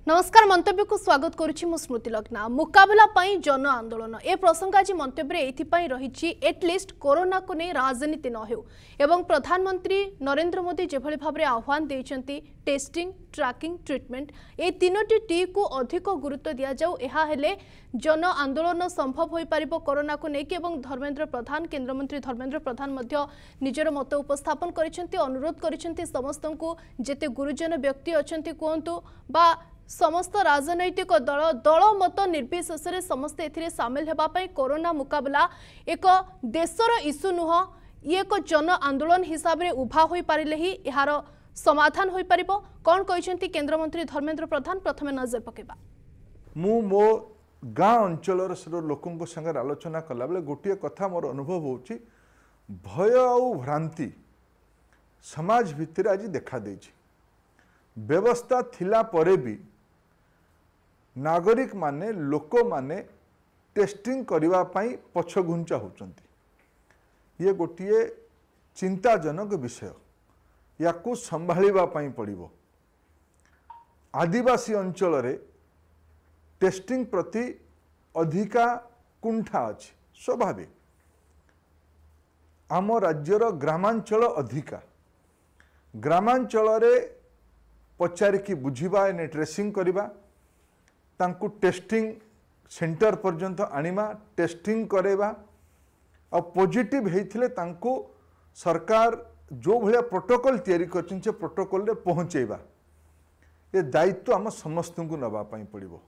नमस्कार मंतव्य को स्वागत करुछि मु स्मृति लग्ना। मुकाबला पाई जन आंदोलन ए प्रसंग आज मंतव्य एथिपाई रहिछि एटलिस्ट कोरोना को नहीं राजनीति न हेउ एवं प्रधानमंत्री नरेंद्र मोदी जेभଳି भाबरे आह्वान देइछंती टेस्टिंग ट्रैकिंग ट्रीटमेंट ए तीनोटी टी को अधिक गुरुत्व दिया जाऊ एहा हेले जन आंदोलन संभव होई परिबो कोरोना को नेकी एवं धर्मेंद्र प्रधान केंद्र मंत्री धर्मेंद्र प्रधान मध्य निजर मत उपस्थापन करिसेंती अनुरोध करिसेंती समस्त को जेते गुरुजन व्यक्ति अछंती कोंतु बा समस्त राजनैतिक दल दल मत निर्विशेष समस्ते एथिरे सामिल हेबा पई कोरोना मुकाबला एक देशर इश्यू नुह ये एक जन आंदोलन हिसाब रे उभा होई पारिले ही एहार समाधान होई परिबो कोन कहिसेंती केंद्र मंत्री धर्मेंद्र प्रधान प्रथमे नजर पकेबा मो गाँ अंचल लोकों संगे आलोचना कला बेले गोटे कथा मोर अनुभव होची भय और भ्रांति समाज भितर आज देखा देछि व्यवस्था थिला परे भी नागरिक माने लोक माने टेस्टिंग करबा पई पछघुंचा होचंती ये गोटे चिंताजनक विषय याकू संभाळिबा पई पड़िबो। आदिवासी अंचल रे टेस्टिंग प्रति अधिका कुंठा अछि स्वाभाविक आम राज्यर ग्रामांचल अधिका ग्रामांचल रे पचारिकी बुझिबा एने ट्रेसिंग करिबा तांकु टेस्टिंग सेंटर पर्यंत आनिमा टेस्टिंग करेबा और पॉजिटिव हेइथिले तांकु सरकार जो भलिया प्रोटोकॉल तैयारी करछन से प्रोटोकॉल रे पहुंचेबा ये दायित्व आम समस्त को नबा पई पड़िबो।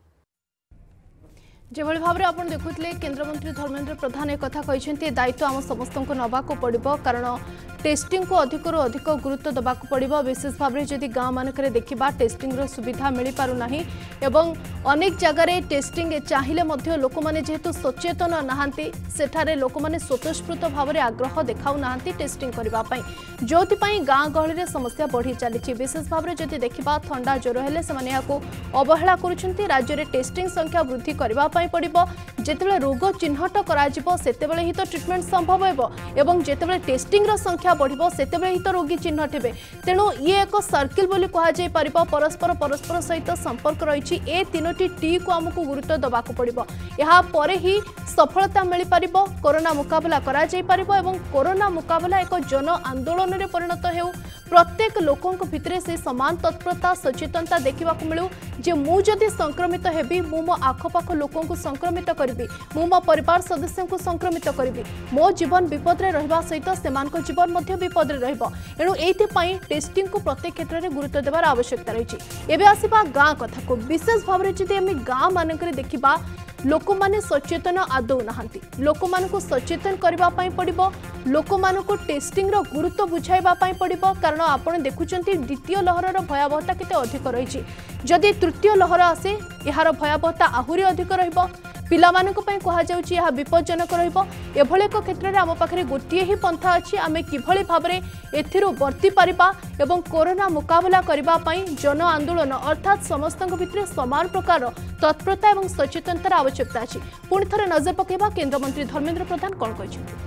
जेभଳି भाबरे आपण देखुतले केंद्र मंत्री धर्मेंद्र प्रधान एक कथा कहिसेंती दायित्व आम समस्त को नबा को पड़िबो कारण टेस्टिंग को अधिक अधिक गुरुत्व दबा को पड़िबो। विशेष भाबरे जदि गाँ मानकरे देखिबा टेस्टिंग रो सुविधा मिली पारु नाही एवं अनेक जगह रे टेस्टिंग चाहिले मध्य लोक माने जेहेतु सचेतन नाहांती सेठारे लोक माने स्वतःस्फूर्त भाबरे आग्रह देखाउ नाहांती टेस्टिंग करबा पई जोथि पई गाँ गहली रे समस्या बढ़ी चलीछि। विशेष भाबरे जदि देखिबा थंडा ज्वर हेले सेमाने याको अवहेला करूछंती राज्य रे टेस्टिंग संख्या वृद्धि करबा पई पड़िबो जेतेबेले रोग चिन्हट कराजिबो सेतेबेले ही तो ट्रीटमेंट संभव हेबो एवं जेतेबेले टेस्टिंग रो संख्या बढ़िबो सेतेबेले ही तो रोगी चिन्हट हेबे तेणु ये एक सर्किल बोली कहा जाय परिबो परस्पर सहित संपर्क रहिछि ए तीनोटी टी को हमकु गुरुत्व दबाकू पड़िबो एहा परे ही सफलता मिली परिबो कोरोना मुकाबला करा जाय परिबो एवं कोरोना मुकाबला एक जन आंदोलन रे परिणत हेउ प्रत्येक लोकों भितरे से समान तत्परता सचेतनता देखा मिलू जे मु जदि संक्रमित हेबी मु मो आखपाख लोकों को संक्रमित करबी मु मो परिवार सदस्यों को संक्रमित करबी मो जीवन विपद रे रहबा सहित सेमान को जीवन मध्य विपद रे रहबो एणु एथि पई टेस्टिंग को प्रत्येक क्षेत्र में गुरुत्व देवार आवश्यकता रही। एबे आसीबा गाँ कथा को विशेष भाव रे जदि हम गाँ मानकरे देखिबा लोक माने सचेतन आदौ नाहांती लोक मानको सचेतन करबा पई पड़िबो लोक मानको टेस्टिंग रो गुरुत्व बुझाइबा पई पड़िबो कारण आपण देखुचंती द्वितीय लहर रो भयावहता केते अधिक रहिछि जदि तृतीय लहर आसे एहार भयावहता आहुरी अधिक रहइबो पिला मानको पई कहा जाउछि यह विपज्जनक रहइबो एभले एक क्षेत्र रे आम पाखरे गोटिए ही पंथा अछि आमे किभଳି भाबरे एथिरो वर्ती परिबा एवं कोरोना मुकाबला करबा पई जन आंदोलन अर्थात समस्तक भितरे समान प्रकार तत्परता एवं सचेतनतार आवश्यकता अछि। पुणी थरे नजर पकेबा केंद्र मंत्री धर्मेंद्र प्रधान कोन कहिछथि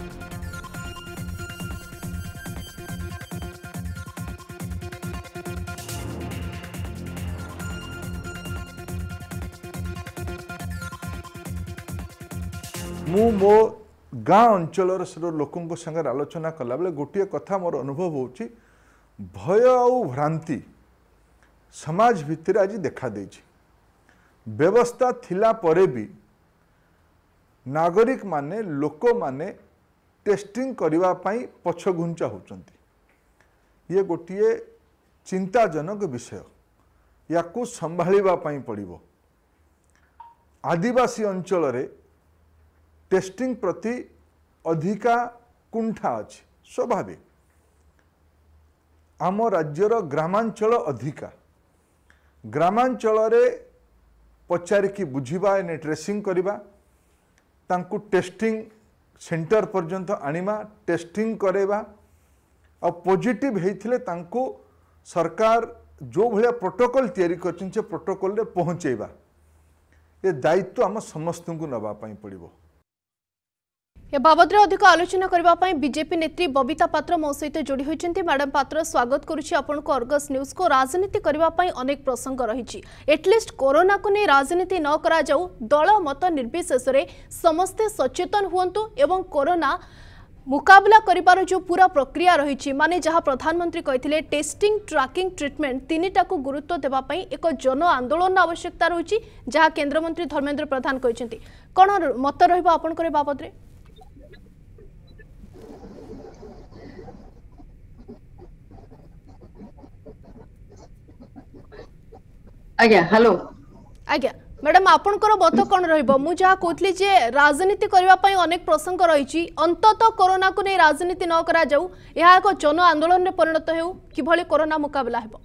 मो गाँ अंचल लोकों संगे आलोचना कला बेले गोटे कथा मोर अनुभव होची भय और भ्रांति समाज भितर आज देखा देछि व्यवस्था थिला परे भी नागरिक माने लोक माने टेस्टिंग करबा पई पछघुंचा होचंती ये गोटे चिंताजनक विषय याकू संभाळिबा पई पड़िबो। आदिवासी अंचल रे टेस्टिंग प्रति अधिका कुंठा अछि स्वाभाविक आम राज्यर ग्रामांचल अधिका ग्रामांचल रे पचारिकी बुझिबा एने ट्रेसिंग करिबा तांकु टेस्टिंग सेंटर पर्यंत आनिमा टेस्टिंग करेबा और पॉजिटिव हेइथिले तांकु सरकार जो भलिया प्रोटोकॉल तैयारी करछन से प्रोटोकॉल रे पहुंचेबा ये दायित्व आम समस्त को नबा पई पड़िबो। ए बाबद अधिक आलोचना करने बीजेपी नेत्री बबीता पात्र मो सहित जोड़ी होती। मैडम पात्र स्वागत करुच्ची आपण को अर्गस न्यूज को। राजनीति करने अनेक प्रसंग रही एटलिस्ट कोरोना को नहीं राजनीति न करा जाऊ, दल मत निर्विशेष समस्ते सचेतन हुंतु एवं कोरोना मुकाबला करिबार जो पूरा प्रक्रिया रही माने जहाँ प्रधानमंत्री कहते टेस्टिंग ट्रैकिंग ट्रिटमेंट तीनिटा को गुरुत्व देवाई एक जन आंदोलन आवश्यकता रही जहाँ केंद्रमंत्री धर्मेंद्र प्रधान कहते कौन मत रहा बाबद रे? आज्ञा हेलो आज्ञा मैडम आपणकर मत कौन कहली जे राजनीति करने अनेक प्रसंग रही अंतत कोरोना को नहीं राजनीति न करा जाऊ, यह एक जन आंदोलन में परिणत हो किभली कोरोना मुकाबला हेबो।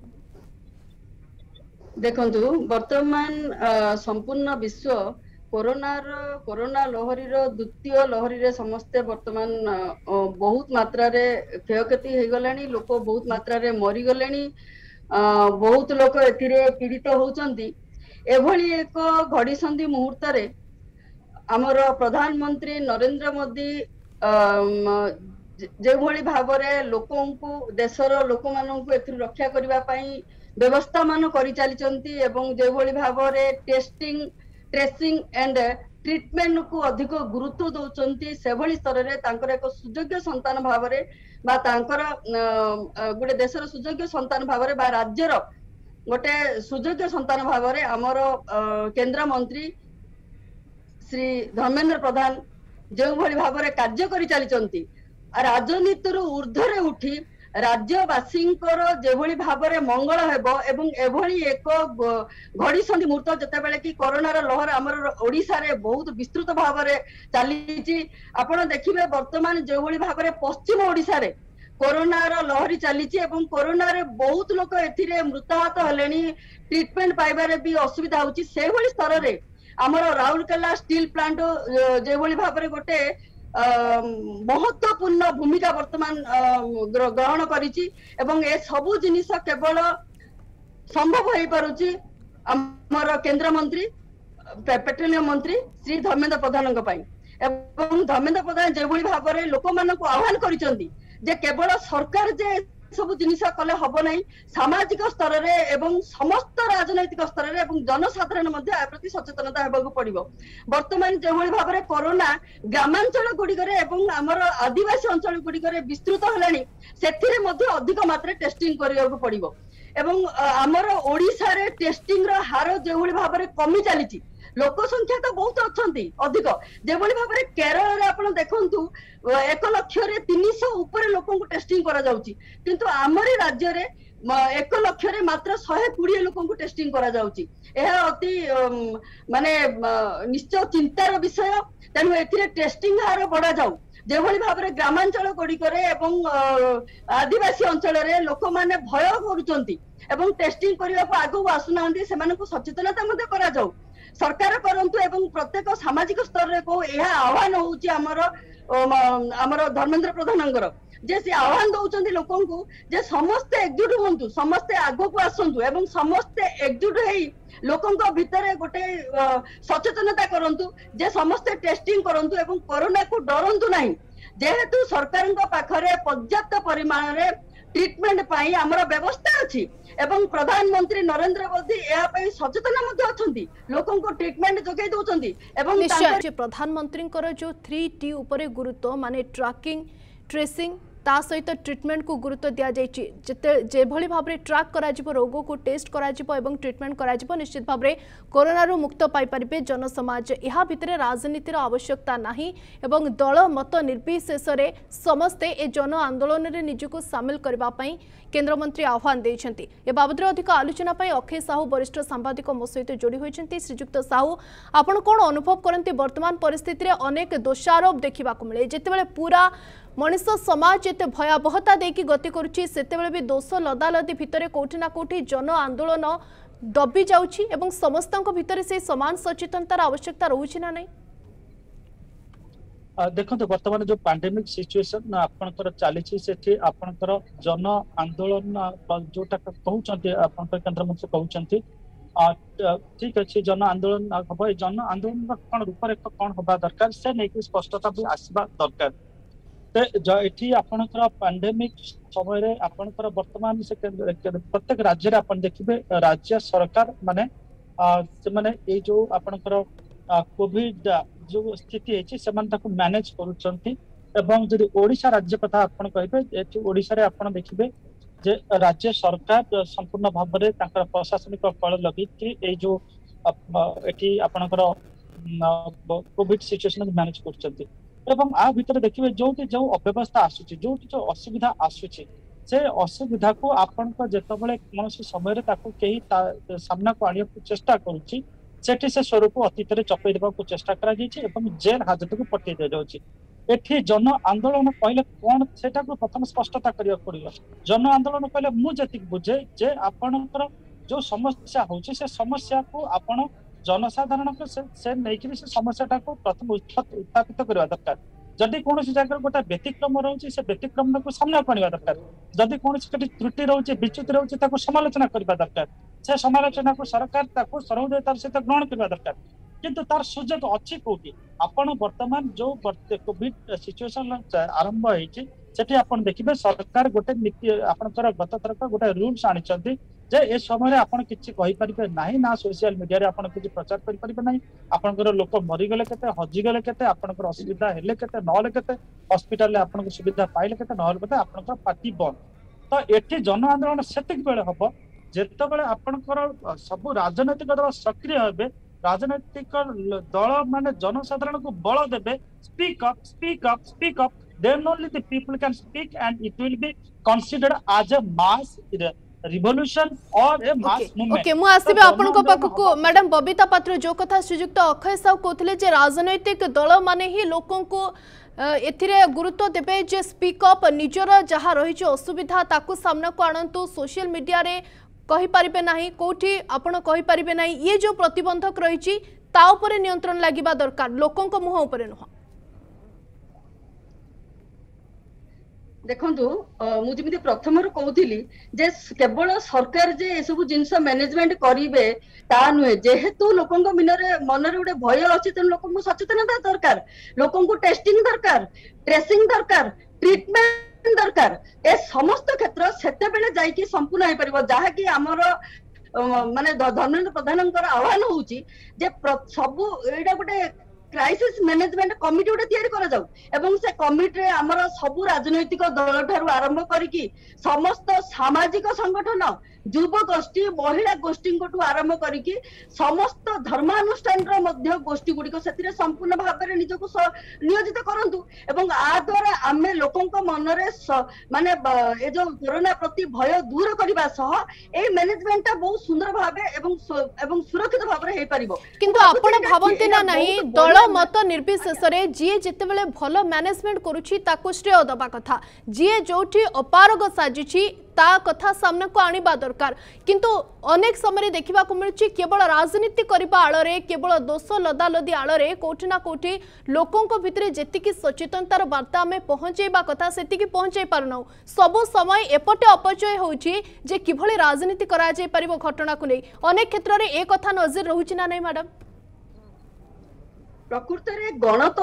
देखंतु वर्तमान संपूर्ण विश्व कोरोना लहरी द्वितीय लहरी रे समस्ते वर्तमान बहुत मात्रा रे क्षयक्षति हो गलानी, लोक बहुत मात्रा रे मरी गलेनी, बहुत लोक एथिरे पीड़ित होउचंती। एभली एक घड़ीसंधि मुहूर्त रे आमर प्रधानमंत्री नरेंद्र मोदी जे भली भाव रे लोकों को देशर लोक मानन को एथि रक्षा करबा पई व्यवस्था मान करि चलिचंती एवं जे भली भाव रे टेस्टिंग ट्रेसिंग एंड ट्रीटमेंट को अधिक गुरुत्व दौरान से भली स्तर रे तांकर एक सुयोग्य संतान भाव रे बा तांकर गोटे देशर सुयोग्य संतान भाव रे बा राज्यर गोटे सुयोग्य संतान भाव रे आमर केंद्र मंत्री श्री धर्मेंद्र प्रधान जो भली भाव रे कार्य करि चलिचंती राजनीति ऊर्ध्वरे उठी राज्यवासी जेभली भाव रे मंगल हेबो एवं एभली एक घड़ीसंधि मुहूर्त जतेबेले कि कोरोनार लहर आमर ओडिशा रे बहुत विस्तृत भाव रे चलीची। आपण देखिबे वर्तमान जेभली भाव रे पश्चिम ओडिशा रे कोरोनार लहरी चलीची एवं कोरोना रे बहुत लोक एथिरे मृताहत हलेनी, ट्रीटमेंट पाइबारे भी असुविधा होची। से भली स्तर रे आमर राउरकेला स्टील प्लांट जेभली भाव रे गोटे महत्वपूर्ण भूमिका वर्तमान ग्रहण करिछि एवं ए सबु जिनिस केवल संभव हो पारुछि हमर केंद्र मंत्री पेट्रोलियम मंत्री श्री धर्मेंद्र प्रधान एवं धर्मेंद्र प्रधान जे भली भाव रे लोक मान को आह्वान करिसंती जे केवल सरकार जे सब जिनिस कले हब नहीं, सामाजिक स्तर रे एवं समस्त राजनैतिक स्तर रे एवं जनसाधारण मध्य आ प्रति सचेतनता हेबाकू पड़िबो। वर्तमान जे भली भाव रे कोरोना ग्रामांचल गुडी करे एवं हमर आदिवासी अंचल गुडी करे विस्तृत हलानी, सेथिरे मध्य अधिक मात्रा टेस्टिंग करियाकू पड़िबो एवं हमर ओडिसा रे टेस्टिंग रो हार जे भली भाव रे कमी चलीची। लोक संख्या तो बहुत अच्छी अधिक जो भाव में केरल रे आपण देखंतु 1,00,300 ऊपर लोकों को टेस्टिंग करा जाउची, किंतु आमरी राज्य रे 1,00,000 रे मात्र 120 लोकों को टेस्टिंग करा जाउची। यह अति माने निश्चय चिंतार विषय। तेणु एथिरे टेस्टिंग हार बढ़ा जाऊ जो भाव में ग्रामांचल गुड़िकरे एवं आदिवासी अंचल रे लोक माने भय करुचंती एवं टेस्टिंग करने को आगू आसुना सचेतनता मध्य करा जाऊ सरकार करंतु एवं प्रत्येक सामाजिक स्तर रे को यह आह्वान होउची हमर धर्मेंद्र प्रधानंगर जे से आह्वान दउचंती लोकों को जे समस्ते एकजुट होंतु, समस्ते आगो को आसंतु एवं समस्ते एकजुट हेई लोकों को भितर गोटे सचेतनता करंतु जे समस्ते टेस्टिंग करंतु एवं कोरोना को डरंतु नहीं। जेहेतु सरकार पाखरे पर्याप्त परिमाण रे ट्रीटमेंट पाई हमर व्यवस्था अछि एवं प्रधानमंत्री नरेंद्र मोदी या पई सचेतन मध्य अछंती, लोकों को ट्रीटमेंट जोगै दोचंती एवं प्रधानमंत्री जो 3T ऊपर गुरुत्व माने ट्रैकिंग ट्रेसिंग ता सहित ट्रीटमेंट को गुरुत्व दिया जे भली भाव में ट्रैक करा जिवो, रोग को टेस्ट करा जिवो एवं ट्रीटमेंट करा जिवो, निश्चित भाव में कोरोना रू मुक्त पाई परिबे जनसमाज। यह भितर राजनीतिर आवश्यकता नाही एवं दल मत निर्विशेष रे समस्ते ए जन आंदोलन रे निजको सामिल करबा पई केंद्रमंत्री आह्वान देइछंती। ए बाबद अधिक आलोचना पई अक्षय साहू वरिष्ठ सांबादिक मो सहित जोड़ी होइछंती। श्रीजुक्त साहू आपण कोन अनुभव करंती वर्तमान परिस्थिति रे अनेक दोषारोप देखिबा को मिले जेतेबेले पूरा मनीष समाज एत भयावहता देकी गति करुच्ची सेतेबेले भी दोष लदालदी भितर कोठी ना कोठी जन आंदोलन दबी जाउची एवं समस्तक भितर से समान सचेतनतार आवश्यकता रहुची ना नहीं। देखते वर्तमान जो पैंडेमिक सिचुएशन आपनकर चली से आपनकर जन आंदोलन जोटा कहते केंद्र मंत्री कहते ठीक अच्छे जन आंदोलन हम ये जन आंदोलन कौन रूपरेख कौन हवा दरकार से नहीं स्पष्टता भी आसवा दरकार ये आपणकर पैंडेमिक समय आपणकर वर्तमान से प्रत्येक राज्य रे आपण देखिबे राज्य सरकार माने से माने ये जो आपणकर कोविड जो स्थिति है से मैनेज करूछंती एवं जदि ओडिशा राज्य कथा आपण कहिबे ओडिशा रे आपण देखिबे जे राज्य सरकार संपूर्ण भाव में प्रशासनिक कल लगे ये जो एटी आपणकर कोविड सिचुएशन मैनेज करछंती एवं आ भितर देखिए जो अव्यवस्था आसुची जो असुविधा आसुची से असुविधा को आपण जेतबेले कौन समय सामना को आने चेष्टा करुच्ची सेठी से स्वरूप अतीत में चपई देवा चेष्टा करा जेल हाजत को पठे दि जाउची एठी जन आंदोलन कहले कौन सेटा को प्रथम स्पष्टता करिया पड़ियो जन आंदोलन कहले मु जतिक बुझे जे आपणकर जो समस्या होची से समस्या को आपण जनसाधारण को से नहीं से समस्या को प्रथम उत्थापित करवा दरकार जदि कौन जगह गोटे व्यतिक्रम रोचे से व्यतिक्रम को सामना करवा दरकार जदि कौन त्रुटि रोचे विच्युति रोचे समालोचना करवा दरकार से समालोचना को सरकार सर्वोदयतार सहित ग्रहण करवा दरकार किंतु तार सुजोग अच्छी कोटी आपण वर्तमान जो कोविड सिचुएशन आरंभ होइछि सेठी आपण देखिबे सरकार गोटे नीति आपनकर गत तरक गोटे रूल्स आनिचंती जे ए समय आपण किछि कहि परिबे नाही ना सोशल मीडिया रे आपण किछि प्रचार करि परिबे नाही आपनकर लोक मरि गेले केते हजि गेले केते आपनकर असुविधा हेले केते नले केते हॉस्पिटल रे आपनकर सुविधा पाइले केते नले केते आपनकर पार्टी बंद तो एठी जन आंदोलन सेटिक बेले हबो जेते बेले आपनकर सब राजनीतिक दल सक्रिय हेबे राजनीतिक दल माने जनसाधारण को बल देबे speak up speak up speak up then only the people can speak and it will be considered as a mass revolution or a mass movement okay मु आसीबे आपन को पाख को मैडम बबीता पात्र जो कथा श्रीयुक्त अक्षय साहू कहथिले जे राजनीतिक दल माने ही लोकन को एथिरे गुरुत्व देबे जे स्पीक अप निजर जहा रही छ असुविधा ताकू सामना को आनंतु सोशल मीडिया रे कहि परिबे नाही कोठी आपण कहि परिबे नाही ये जो प्रतिबंधक रही छी ता ऊपर नियंत्रण लागिबा दरकार लोकन को मुह ऊपर न देखु मुझे प्रथम कहूली जे केवल सरकार जे ए सब जिनस मैनेजमेंट करेंगे ता नुहे जेहेतु लोक मनरे गोटे भय अच्छे तेणु लोक सचेतनता दरकार लोक टेस्टिंग दरकार ट्रेसिंग दरकार ट्रिटमेंट दरकार ए समस्त क्षेत्र से जाइए संपूर्ण हो पार जहाँकि आमर माने धर्मेंद्र प्रधान आह्वान होउची जे सब एटा गोटे क्राइसिस मैनेजमेंट कमिटी गोटे तैयारी करा जाऊ एवं से कमिटी रे हमर सब राजनैतिक दल ठारू आरंभ करिकी समस्त सामाजिक संगठन युव गोष्ठी महिला गोष्ठी को आरंभ करिकी समस्त धर्मानुष्ठान रो मध्य गोष्ठी गुडी को सेतिरे संपूर्ण भाव में निजको नियोजित करंतु एवं आ द्वारा आमे लोकंक मन रे माने ए जो कोरोना प्रति भय दूर करबा सह ए मैनेजमेंट ता बहुत सुंदर भाबे एवं सुरक्षित भाव रे हे परिबो किंतु आपण भावंती ना नाही दल मत निर्विशेष रे जी जेतेबेले भलो मैनेजमेंट करूची ताको श्रेय दबा कथा जी जोठी अपारग साजिची ता कथा सामने को आनिबा दरकार किंतु अनेक समय देखा मिलूँ केवल राजनीति करने आड़े केवल दोष लदा लदी आड़े कोठी ना कोठी लोकों भितर जी सचेतनतार वार्ता आम पहुँचेबा कथा से पहुँचे पारना सबु समय एपटे अपचय होची जे किभली राजनीति करा जाय परिबो घटना को नहीं अनेक क्षेत्र में एक कथा नजर रहुची ना नहीं मैडम प्रकृत रे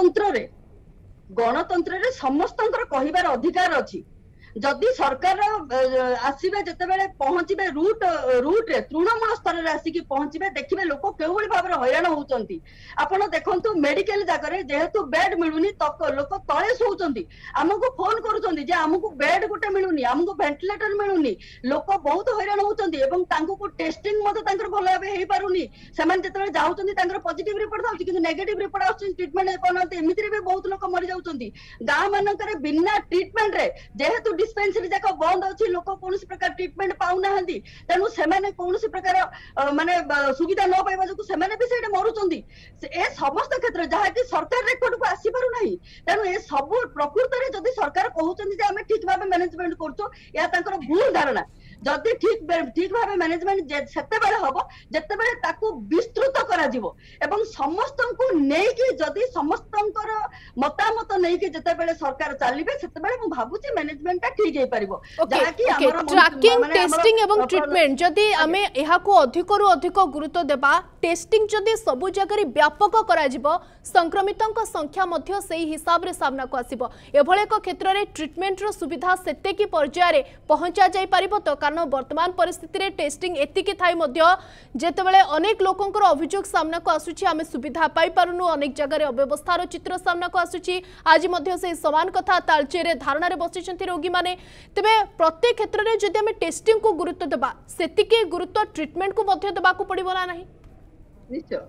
गणतंत्र रे समस्तंकर कहिबार अधिकार अछि जदि सरकार आसीबे जतेबेले पहुंचीबे रूट रे तृणमूल स्तर रे आसीकी पहुंचीबे देखिबे लोक केवल भाव रे हैरान होउचंती आपण देखंतु मेडिकल जागा रे जेहेतु बेड मिलुनी तक लोक तळे सोउचंती हमकु फोन करूचंती जे हमकु बेड गोटे मिलुनी हमकु वेंटिलेटर मिलुनी लोक बहुत हैरान होउचंती एवं तांको को टेस्टिंग मते तांकर भलो भाबे हेई पारुनी सेमान जतेबेले जाउचंती तांकर पॉजिटिव रिपोर्ट आउची किंतु नेगेटिव रिपोर्ट आउची ट्रीटमेंट कोनते एमिति रे भी बहुत लोक मरि जाउचंती गां मानकर बिना ट्रीटमेंट रे जेहेतु डिस्पेंसरी जाक बंद अच्छी लोक कौन प्रकार ट्रीटमेंट पाऊना तेणु से कौन प्रकार माने सुविधा न पाइबा जो से भी मरुचंदी ए समस्त क्षेत्र जहाँकि सरकार रेकर्ड को आसी पारु नाही तेणु ए सब प्रकृत रे जदि सरकार कहउचंदी जे हमें ठीक भाबे मैनेजमेंट करछो या तांकर भूल धारणा जदि ठीक ठीक भाव मैनेजमेंट सेतेबेले हबो जेतेबेले ताकू विस्तृत करा जिवो एवं समस्तंकु नेकी जदि समस्तंकर मतामत नेकी जेतेबेले सरकार चलिबे सेतेबेले मु भाबुची मैनेजमेंट ता ठीक हे परिबो जाकी हमर ट्रैकिंग टेस्टिंग एवं ट्रीटमेंट जदि आमे एहा को अधिकरु अधिक गुरुत्व देबा टेस्टिंग जदि सबु जगह व्यापक करा जिवो संक्रमितों संख्या मध्य से हिसाब रे सामना को आसीबो एभले एक क्षेत्र रे ट्रीटमेंट रो सुविधा सेते की पर्याय रे पहुंचा जाई परिबो तो कारण वर्तमान परिस्थिति रे टेस्टिंग एतिके थाई मध्य जेतेबेले अनेक लोकंकर अभियोग सामना को आसुची आमे सुविधा पाई पारुनु अनेक जगह रे अव्यवस्थार चित्र सामना को आसुची आज मध्य से समान कथा तालचे रे धारणा रे बसिचंती रोगी माने तबे प्रत्येक क्षेत्र रे जदि आमे टेस्टिंग को गुरुत्व देबा सेतिके गुरुत्व ट्रीटमेंट को मध्य देबा को पड़िबो ना नाही निश्चय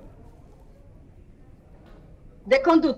देखंतु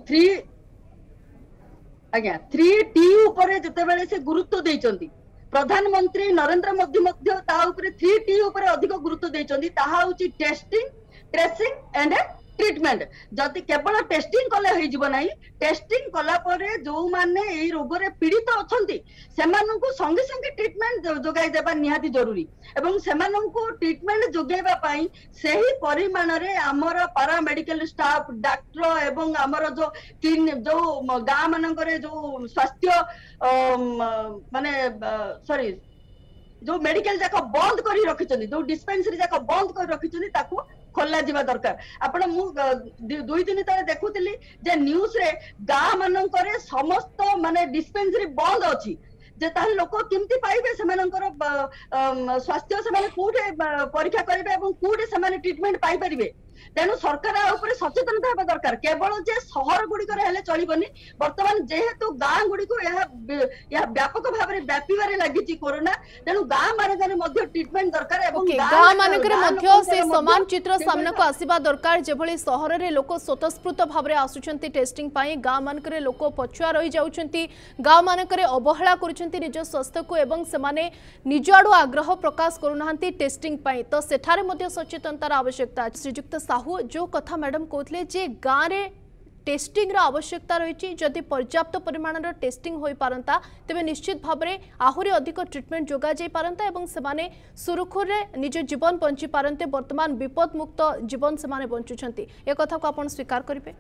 3T ऊपर जेतेबेले से गुरुत्व देइचंती प्रधानमंत्री नरेंद्र मोदी मध्य ता ऊपर 3T ऊपर अधिक गुरुत्व देइचंती ताहा होची टेस्टिंग ट्रेसिंग एंड ट्रीटमेंट जदि केवल टेस्टिंग कले होई जीव नाही टेस्टिंग कला परे जो माने एई रोग रे पीड़ित अछंती सेमानंकु संगे संगे ट्रीटमेंट जोगाई देबा निहाती जरूरी एवं सेमानंकु ट्रीटमेंट जोगाइबा पई सेही परिमाण रे हमर पारा मेडिकल स्टाफ डॉक्टर एवं हमर जो गां मानकरे जो स्वास्थ्य माने सॉरी जो मेडिकल जाक बंद करी रखिचंदी जो डिस्पेंसरी जाक बंद करी रखिचंदी ताकू खोला जीवा दरकार आपण मु 2 दिन तले देखुतली जे न्यूज रे गां मानकरे समस्त माने डिस्पेंसरी बंद अछि जे ताल लोक केमती पाइबे सेमानकर स्वास्थ्य सेमाने कोठे परीक्षा करिवे एवं कोठे सेमाने ट्रीटमेंट पाइ परिबे तेणु सरकार ऊपर सचेतनता हेबा दरकार केवल जे शहर गुडी करे हेले चलिबनी वर्तमान जेहेतु गां गुडी को या व्यापक भाबरे व्यापीबारे लागिची कोरोना तेणु गां मानकरे मध्ये ट्रीटमेंट दरकार एवं गां मानकरे मध्ये से समान चित्र सामना को आसीबा दरकार जेभली शहर रे लोक स्वतस्फूर्त भाबरे आसुचंती टेस्टिंग पाई गां मानकरे लोक पछुआ रही जाउचंती गां मानकरे अवहेला करूचंती निज स्वास्थ्य को एवं सेमाने निज आडू आग्रह प्रकाश करूनांती टेस्टिंग पाई तो सेठारे मध्ये सचेतनतार आवश्यकता श्रीजुक्त साहू जो कथा मैडम कहते जे गाँव रे टेस्टिंग आवश्यकता रही जदि पर्याप्त परिमाण टेस्टिंग हो पारंता तेबे निश्चित भाव में आहुरी अधिक ट्रीटमेंट जोगा जाई पारंता एवं सेमाने सुरखुर निज जीवन बंची पारंते वर्तमान विपद मुक्त जीवन सेमाने बंचुछंती ए कथा को आपण स्वीकार करिवे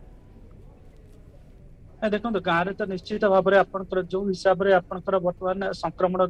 देखो गाँव में तो निश्चित भाव में आपनकर जो हिसाब रे आपनकर वर्तमान संक्रमण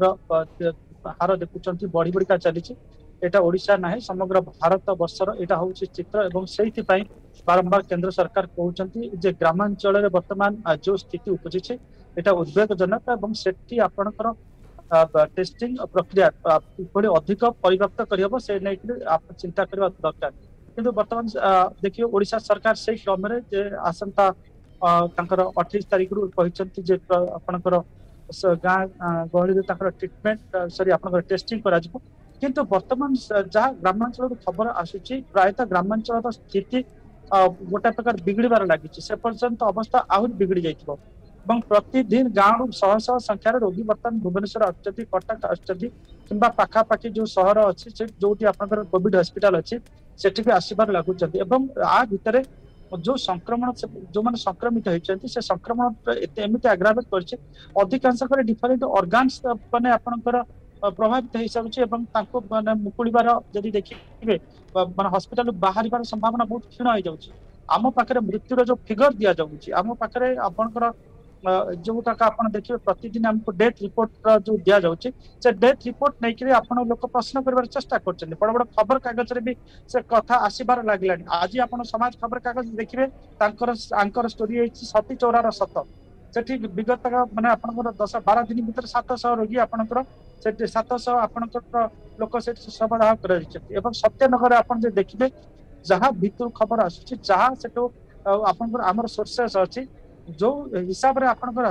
हार देखुचंती बढ़ी बढ़िका चली एटा ओडिशा ना समग्र भारत वर्षर एटा होउछि चित्र एवं सेहि पई बारंबार केंद्र सरकार कहउचंती जे ग्रामांचल रे वर्तमान जो स्थिति उपजिछि एटा उद्वेगजनक एवं सेठी आपनकर टेस्टिंग प्रक्रिया किभଳି अधिक परिव्याप्त करहबो से नै आप चिंता करबा दरकार किंतु वर्तमान देखियो ओडिशा सरकार सेहि क्रम रे जे आसंता तांकर 28 तारिख रु कहिसंती जे आपनकर गाँ गहली रे तांकर ट्रीटमेंट सॉरी आपनकर टेस्टिंग करा जिवो किंतु वर्तमान जहाँ ग्रामांचल खबर आसुची प्रायतः ग्रामांचल स्थिति गोटे प्रकार बिगड़बार लगी से पर्यंत अवस्था आहरी बिगड़ी जाइथिबो ଏବଂ प्रतिदिन गाँव शह शह संख्यार रोगी बर्तमान भुवनेश्वर आसुचंती कटक आसुचंती किंबा पाखापाखि जो सहर अच्छी से जोटी आपनकर कोविड हॉस्पिटल अच्छी सेठी भी आसीबार लागुचंती एवं आ भितरे जो संक्रमण जो माने संक्रमित होइचंती से संक्रमण एमिति एग्रावेट करछि अधिकांश करे डिफरेंट ऑर्गन्स माने आपनकर प्रभावित हो सारी माने मुकुड़बार जदि देखिए माने हॉस्पिटल बाहर संभावना बहुत क्षीण हो जाउछि आम पाखरे मृत्युर जो फिगर दिया जाउछि आम पाखरे आपनकर जो तक आप देखिए प्रतिदिन हमको डेथ रिपोर्ट जो दिया जाउछि से डेथ रिपोर्ट नै कि आपन लोक प्रश्न करबार चेष्टा करछन बड़ बड़ खबर कागज रे भी से कथा आसीबार लागलानी आज आपन समाज खबर कागज देखिबे तांकर स्टोरी है सती चौरार सत सेठी विगत माने आपनकर 10-12 दिन भीतर 700 रोगी आपनकर से 700 आपनकर लोक से समाधान कर एवं सत्यनगर आपन जे देखिबे जहाँ भीतर खबर आसुछि जहाँ सेठो आपनकर हमर सोर्सेस अछि जो हिसाब रे आपनकर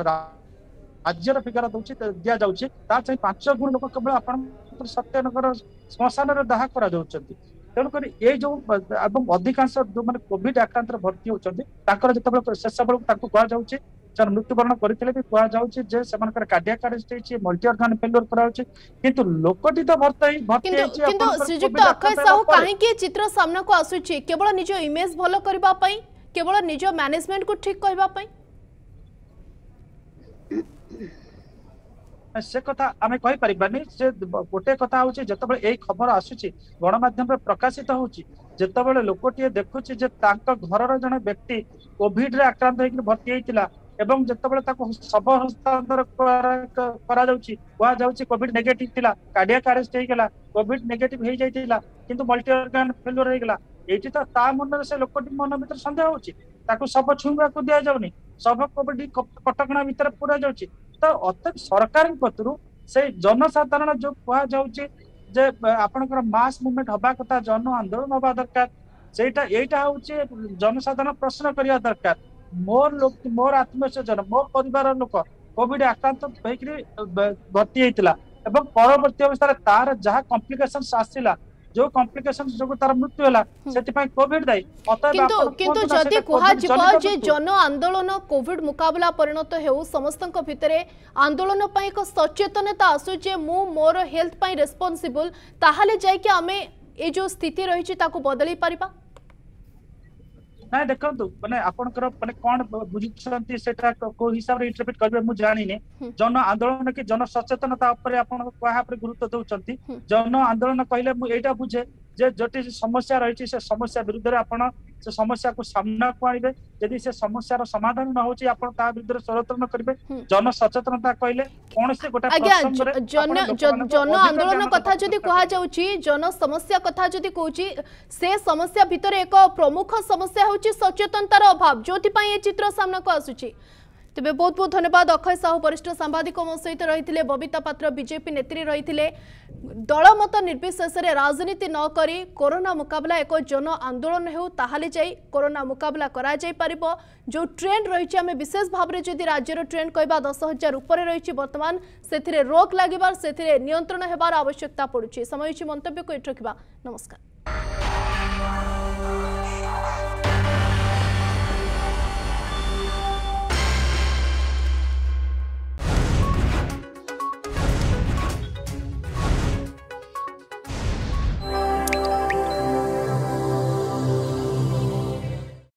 राज्यर फिगर दउछि दिया जाउछि ता चाहिँ 5 गुण लोक केवल आपन सत्यनगर श्मशान रे दाह करा जाउछंती तेणुकर ये जो अधिकांश जो माने कोविड आक्रांत भर्ती होउछंती ताकर जतबेले शेष बेलू ताकू कहा जाउछि मृत्युवरण करथिले भी कहा जाउछि जे सेमानकर कार्डियक अरेस्ट होइछि मल्टी ऑर्गन फेलियर करा होछि किंतु लोकटी तो भर्ती होइछि किंतु श्रीजुक्त अक्षय साहू काहे कि चित्र सामना को आसुछि केवल निज इमेज भलो करबा पई केवल निज मैनेजमेंट को ठीक करबा पई से कथा आम कही पारिबानी से गोटे कथा होची जतबेले एई खबर आसुची गणमाध्यम प्रकाशित होची जतबेले लोकटिए देखुची जे तांका घरर जने व्यक्ति कोविड रे आक्रांत होइक भर्ती हेतिला एवं जतबेले ताको शव हस्तांतर करा जाउची वा जाउची कोविड नेगेटिव थिला कार्डियक अरेस्ट हे गेला कोविड नेगेटिव हे जाइतिला किंतु मल्टी ऑर्गन फेल्योर हे गेला एठी तो ता मन से लोकटी मन भीतर संदेह होची ताको सब छुंगा को दिया जाउनी सब कोविड कटकणा भीतर पूरा जाउची तो अत सरकार पक्षरु से जनसाधारण जो कह जाउची जे आपनकर मास मूवमेंट हबा कथा जन आंदोलन हबा दरकार सेटा एटा होची जनसाधारण प्रश्न करिया दरकार मोर लोक मोर आत्मस्वजन मो परिवार लोक कोविड आक्रांत होइकरी भर्ती हेतिला एवं परवर्ती अवस्था तार जहा कॉम्प्लिकेशंस आसिला जो कॉम्प्लिकेशन जो तार मृत्यु होला सेति पय कोविड दाई किंतु जदि कुहा जिवो जे जन आंदोलन कोविड मुकाबला परिणत हेउ समस्तक भितरे आंदोलन पय एक सचेतनता आसु जे मु मोर हेल्थ पय रिस्पांसिबल ताहाले जाय कि आमे ए जो स्थिति रही छि ताको बदली परिबा ना देखंतु माने आपनकर माने कोन बुझिसंती सेटा को हिसाब रे इंटरप्रेट करबे मु जानि ने जन आंदोलन के जन सचेतनता ऊपर आपन कोहा पर गुरुत्व दउचंती जन आंदोलन कहले मु एटा बुझे जे जति समस्या रही से समस्या विरुद्ध रे आपन से समस्या को सामना को आनिबे यदि से समस्या रो समाधान न होची आपन ता विरुद्ध स्वरतन करबे जन सचेतनता कहले कोन से गोटा प्रसंग रे जन आंदोलन कथा जदि कहा जाउची जन समस्या कथा जदि कहूची से समस्या भितर एक प्रमुख समस्या होची सचेतनतार अभाव जोथि पय ए चित्र सामना को आसुची तेबे बहुत बहुत धन्यवाद अक्षय साहू वरिष्ठ सांबादिक मो सहित रही बबिता पात्र बीजेपी नेत्री रही दल मत निर्विशेष राजनीति न करी कोरोना मुकाबला एक जन आंदोलन हो ताहाले जाई कोरोना मुकाबला करा जाई परिबो जो ट्रेंड रही आम विशेष भाव में जदि राज्यर ट्रेंड कहबा 10,000 ऊपर रही वर्तमान से रोक लगिबार से नियंत्रण हेबार आवश्यकता पड़ुछि समय मंतव्य को एठ रखिबा नमस्कार।